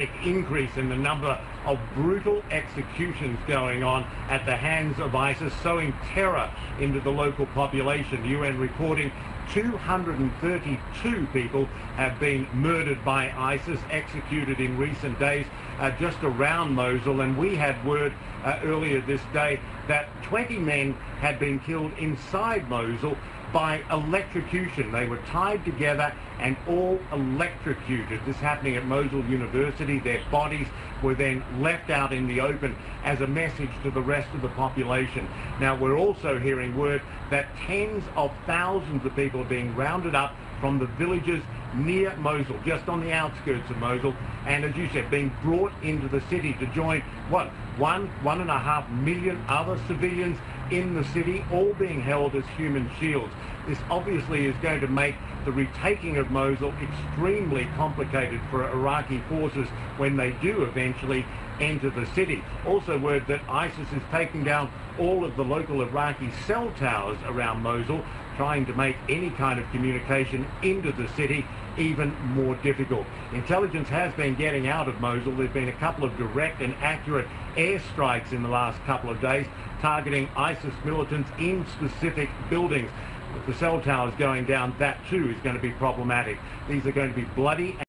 increase in the number of brutal executions going on at the hands of ISIS, sowing terror into the local population. The UN reporting 232 people have been murdered by ISIS, executed in recent days just around Mosul, and we had word earlier this day that 20 men had been killed inside Mosul by electrocution. They were tied together and all electrocuted. This happening at Mosul University. Their bodies were then left out in the open as a message to the rest of the population. Now, we're also hearing word that tens of thousands of people are being rounded up from the villages near Mosul, just on the outskirts of Mosul, and as you said, being brought into the city to join, what, 1.5 million other civilians in the city, all being held as human shields. This obviously is going to make the retaking of Mosul extremely complicated for Iraqi forces when they do eventually enter the city. Also word that ISIS is taking down all of the local Iraqi cell towers around Mosul, trying to make any kind of communication into the city even more difficult. Intelligence has been getting out of Mosul. There's been a couple of direct and accurate airstrikes in the last couple of days targeting ISIS militants in specific buildings. With the cell towers going down, that too is going to be problematic. These are going to be bloody